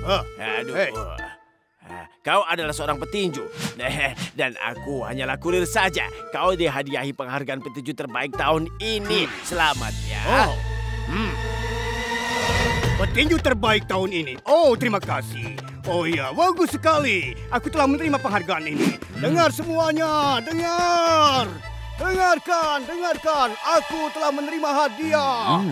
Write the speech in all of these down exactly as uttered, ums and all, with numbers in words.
Huh. Aduh. Hey. Kau adalah seorang petinju. Dan aku hanyalah kurir saja. Kau dihadiahi penghargaan petinju terbaik tahun ini. Selamat ya. Oh. Hmm. Petinju terbaik tahun ini. Oh, terima kasih. Oh iya, bagus sekali. Aku telah menerima penghargaan ini. Dengar semuanya, dengar. Dengarkan, dengarkan. Aku telah menerima hadiah. Hmm.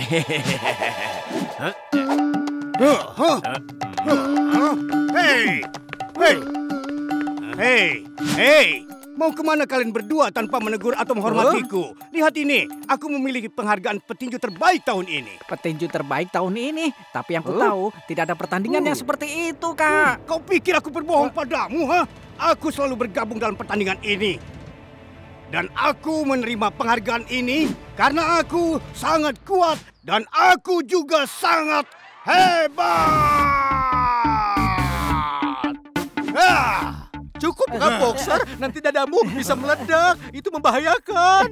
Huh, huh, huh. Hei, hei, hei, hei. Mau kemana kalian berdua tanpa menegur atau menghormatiku? Lihat ini, aku memiliki penghargaan petinju terbaik tahun ini. Petinju terbaik tahun ini, tapi yang ku tahu tidak ada pertandingan yang seperti itu, Kak. Kau pikir aku berbohong padamu, ha? Aku selalu bergabung dalam pertandingan ini. Dan aku menerima penghargaan ini karena aku sangat kuat dan aku juga sangat hebat. Ah! Cukup nggak, boxer? Nanti dadamu bisa meledak. Itu membahayakan.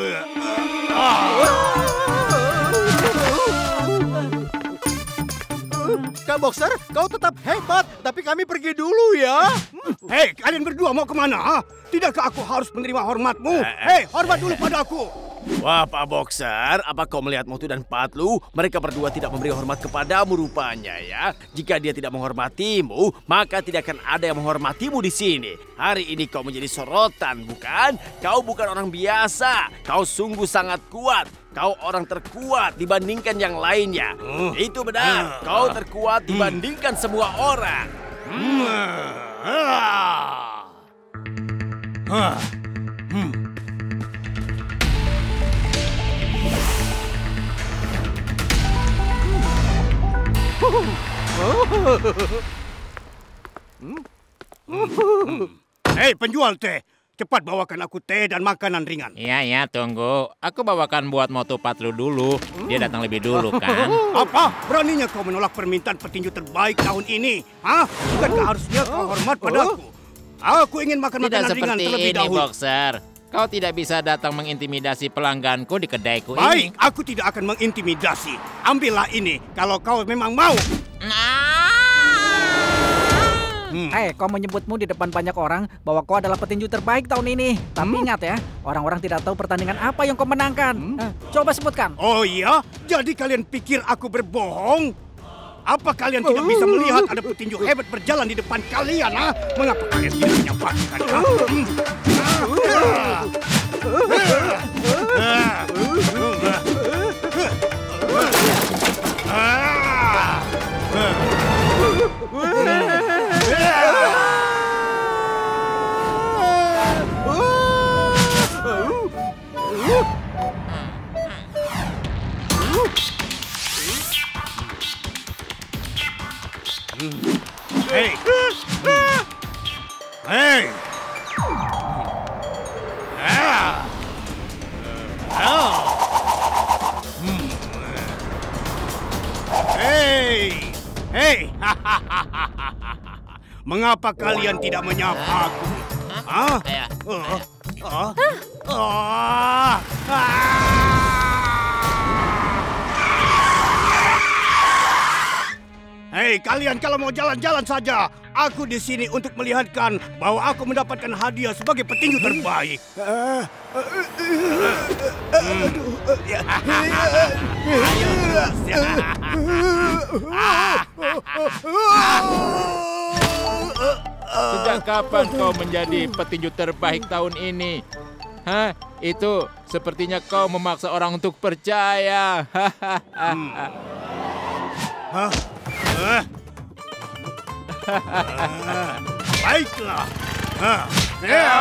Kak Boxer, kau tetap hebat. Tapi kami pergi dulu ya. Hei, kalian berdua mau kemana? Ha? Tidakkah aku harus menerima hormatmu? Hei, hormat dulu padaku. Wah, Pak Boxer, apa kau melihat Motu dan Patlu? Mereka berdua tidak memberi hormat kepadamu rupanya ya. Jika dia tidak menghormatimu, maka tidak akan ada yang menghormatimu di sini. Hari ini kau menjadi sorotan, bukan? Kau bukan orang biasa. Kau sungguh sangat kuat. Kau orang terkuat dibandingkan yang lainnya. Uh. Itu benar. Kau terkuat dibandingkan semua orang. Hmm. Ah. Hmm. Hei, penjual teh. Cepat bawakan aku teh dan makanan ringan. Iya, ya, tunggu. Aku bawakan buat Motu Patlu dulu. Dia datang lebih dulu, kan? Apa? Beraninya kau menolak permintaan petinju terbaik tahun ini? Hah? Bukankah harusnya kau hormat padaku? Aku ingin makan Tidak makanan ringan seperti terlebih ini, dahulu. Boxer. Kau tidak bisa datang mengintimidasi pelangganku di kedaiku Baik, ini. aku tidak akan mengintimidasi. Ambillah ini kalau kau memang mau. Hmm. Eh, kau menyebutmu di depan banyak orang bahwa kau adalah petinju terbaik tahun ini. Tapi hmm. ingat ya, orang-orang tidak tahu pertandingan apa yang kau menangkan. Hmm. Eh, coba sebutkan. Oh iya? Jadi kalian pikir aku berbohong? Apa kalian tidak bisa melihat ada petinju hebat berjalan di depan kalian? Ha? Mengapa kalian tidak menyampaikan? Hei! Hei! Ah! Ah! Hmm. Hei! Hei! Mengapa kalian tidak menyapa aku? Hah? Oh. Oh. Oh. Ah! Hei, kalian kalau mau jalan-jalan saja. Aku di sini untuk melihatkan bahwa aku mendapatkan hadiah sebagai petinju terbaik. Sejak kapan kau menjadi petinju terbaik tahun ini? Hah? Itu sepertinya kau memaksa orang untuk percaya. hmm. Hah? Uh. Uh. Baiklah. Uh. Yeah.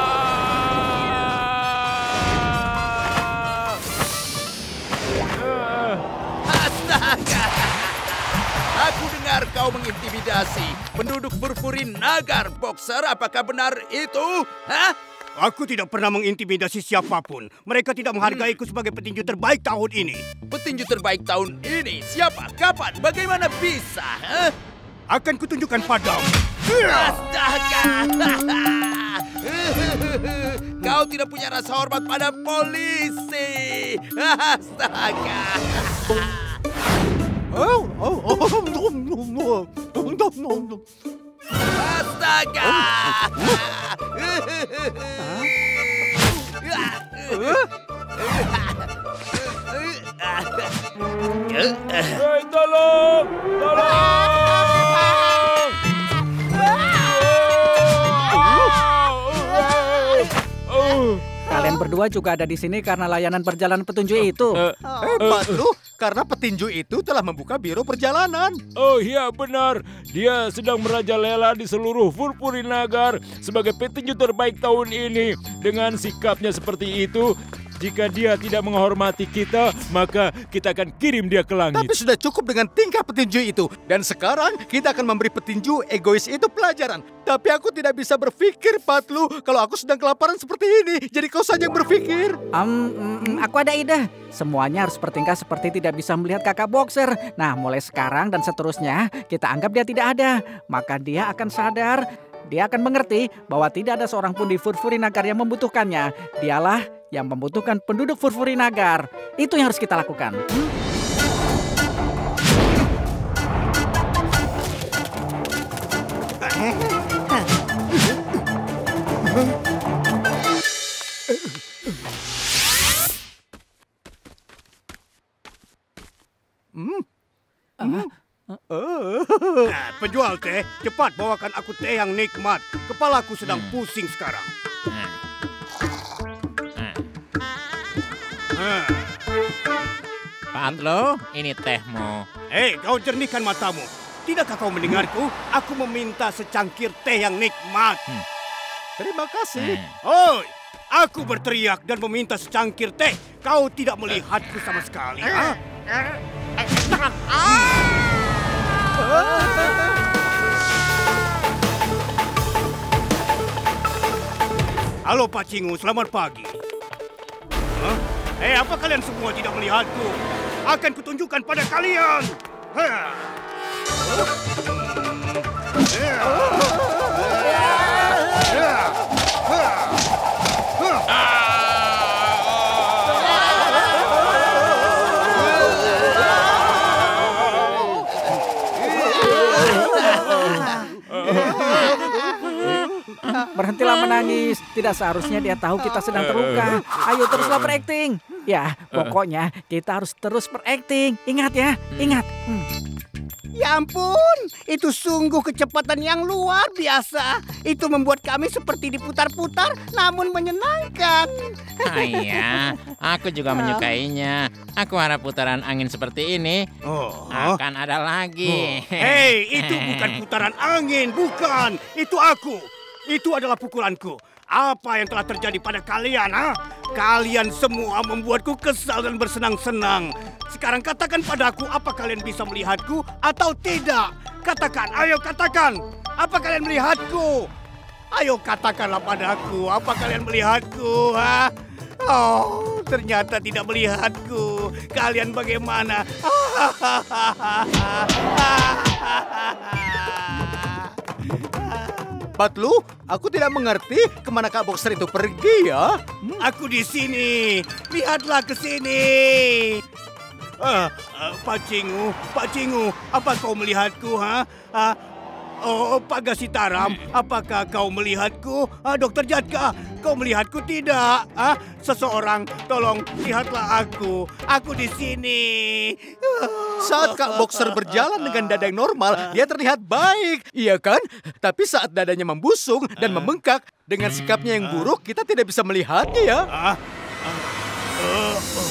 Astaga! Aku dengar kau mengintimidasi penduduk Purpurin Nagar, Boxer. Apakah benar itu? Hah? Aku tidak pernah mengintimidasi siapapun. Mereka tidak menghargaiku sebagai petinju terbaik tahun ini. Petinju terbaik tahun ini? Siapa? Kapan? Bagaimana bisa? Huh? Akan kutunjukkan padamu. Astaga! Kau tidak punya rasa hormat pada polisi. Astaga! Astaga! Hei, tolong! Tolong! Kalian berdua juga ada di sini karena layanan perjalanan petunjuk itu. Hebat lu, karena petinju itu telah membuka biro perjalanan. Oh iya benar, dia sedang merajalela di seluruh Furfurinagar sebagai petinju terbaik tahun ini. Dengan sikapnya seperti itu, jika dia tidak menghormati kita, maka kita akan kirim dia ke langit. Tapi sudah cukup dengan tingkah petinju itu. Dan sekarang kita akan memberi petinju egois itu pelajaran. Tapi aku tidak bisa berpikir, Patlu, kalau aku sedang kelaparan seperti ini. Jadi kau saja yang berpikir. Um, um, aku ada ide. Semuanya harus bertingkah seperti tidak bisa melihat kakak boxer. Nah, mulai sekarang dan seterusnya, kita anggap dia tidak ada. Maka dia akan sadar, dia akan mengerti bahwa tidak ada seorang pun di Furfurinagar yang membutuhkannya. Dialah yang membutuhkan penduduk Furfurinagar. Itu yang harus kita lakukan. Hmm? Nah, penjual teh, cepat bawakan aku teh yang nikmat. Kepalaku sedang pusing sekarang. Patlu, ini tehmu. Hei, kau jernihkan matamu. Tidakkah kau mendengarku? Aku meminta secangkir teh yang nikmat. Hmm. Terima kasih. Oi, aku berteriak dan meminta secangkir teh. Kau tidak melihatku sama sekali. Ha? Halo Pak Cingu, selamat pagi. Hah? Hei, apa kalian semua tidak melihatku? Akan kutunjukkan pada kalian. Hah. Berhentilah menangis. Tidak seharusnya dia tahu kita sedang terluka. Ayo teruslah berakting. Ya, pokoknya kita harus terus berakting. Ingat ya, ingat. Hmm. Ya ampun, itu sungguh kecepatan yang luar biasa. Itu membuat kami seperti diputar-putar, namun menyenangkan. Oh iya, aku juga menyukainya. Aku harap putaran angin seperti ini Oh. akan ada lagi. Hei, itu bukan putaran angin, bukan. Itu aku. Itu adalah pukulanku. Apa yang telah terjadi pada kalian, ha? Kalian semua membuatku kesal dan bersenang-senang. Sekarang katakan padaku, apa kalian bisa melihatku atau tidak? Katakan, ayo katakan. Apa kalian melihatku? Ayo katakanlah padaku, apa kalian melihatku, ha? Oh, ternyata tidak melihatku. Kalian bagaimana? Patlu, aku tidak mengerti kemana Kak Boxer itu pergi ya. Aku di sini. Lihatlah ke sini. Ah, ah, Pak Cingu, Pak Cingu, apa kau melihatku, ha? Ah, oh, Pak Gasitaram, apakah kau melihatku? Ah, Dokter Jatka, kau melihatku tidak? Ah, seseorang, tolong lihatlah aku. Aku di sini. Saat Kak Boxer berjalan dengan dada yang normal, dia terlihat baik, iya kan? Tapi saat dadanya membusung dan membengkak, dengan sikapnya yang buruk, kita tidak bisa melihatnya ya. Ah, ah, oh, oh.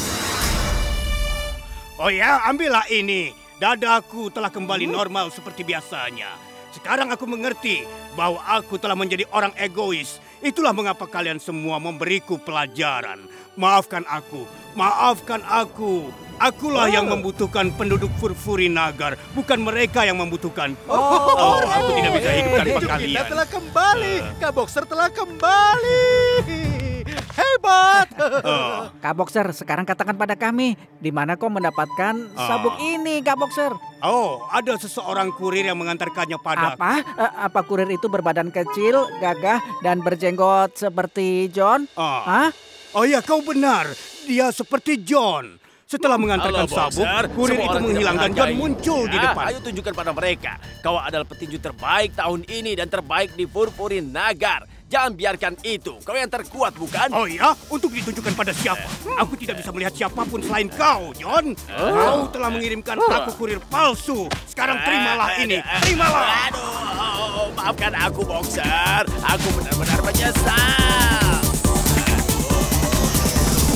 Oh ya, ambillah ini. Dadaku telah kembali normal seperti biasanya. Sekarang aku mengerti bahwa aku telah menjadi orang egois. Itulah mengapa kalian semua memberiku pelajaran. Maafkan aku, maafkan aku. Akulah yang membutuhkan penduduk Furfurinagar, bukan mereka yang membutuhkan. Oh, oh aku tidak bisa hidup tanpa Hidup kalian. kita telah kembali, Kak Boxer telah kembali. Hebat. Oh. Kak Boxer, sekarang katakan pada kami, di mana kau mendapatkan sabuk ini, Kak Boxer? Oh, ada seseorang kurir yang mengantarkannya pada. Apa? Eh, apa kurir itu berbadan kecil, gagah, dan berjenggot seperti John? Ah. Hah? Oh ya, kau benar. Dia seperti John. Setelah mengantarkan Halo, sabuk, Boxer. kurir Semua itu orang menghilang tidak dan John menghargai. muncul di Ya, depan. Ayo tunjukkan pada mereka. Kau adalah petinju terbaik tahun ini dan terbaik di Purpurin Nagar. Jangan biarkan itu. Kau yang terkuat, bukan? Oh ya, untuk ditunjukkan pada siapa? Aku tidak bisa melihat siapapun selain kau, John. Kau telah mengirimkan aku kurir palsu. Sekarang terimalah ini, terimalah. Aduh, maafkan aku, Boxer. Aku benar-benar menyesal.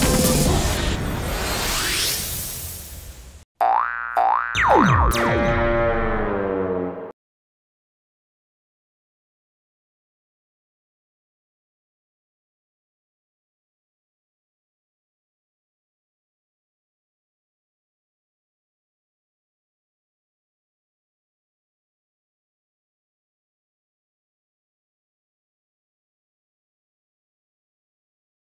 Thank you.